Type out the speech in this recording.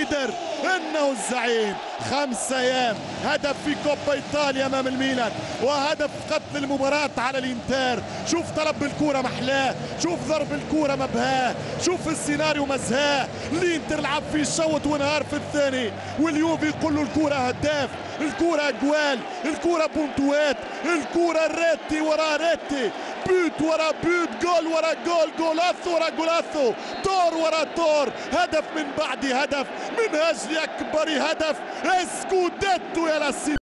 الليدر، انه الزعيم. 5 ايام هدف في كوبا ايطاليا امام الميلان، وهدف قتل المباراة على الانتر. شوف طلب الكرة محلاه، شوف ضرب الكرة مبهاه، شوف السيناريو مزهاه. الانتر لعب في شوط ونهار في الثاني، واليوفي يقول له الكرة هداف، الكرة جوال، الكرة بونتوات، الكرة ريتي ورا ريتي، بوت ورا بوت، جول ورا جول، جولاثو ورا جولاثو، طور ورا طور، هدف من بعد هدف، من اجل اكبر هدف، اسكوديتو يا لاسين.